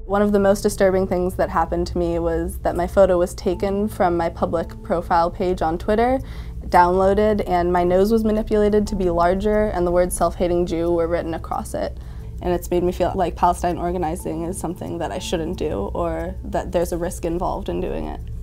One of the most disturbing things that happened to me was that my photo was taken from my public profile page on Twitter, downloaded, and my nose was manipulated to be larger and the words "self-hating Jew" were written across it. And it's made me feel like Palestine organizing is something that I shouldn't do, or that there's a risk involved in doing it.